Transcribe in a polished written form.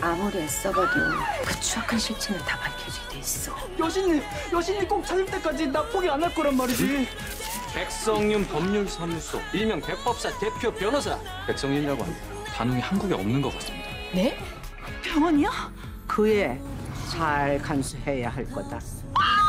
아무리 애써봐도 그 추악한 실체는 다 밝혀지게 돼 있어. 여신이 꼭 찾을 때까지 나 포기 안 할 거란 말이지. 백성윤 법률사무소 일명 백법사 대표 변호사 백성윤이라고 합니다. 단웅이 한국에 없는 것 같습니다. 네? 병원이요? 그애 잘 간수해야 할 거다.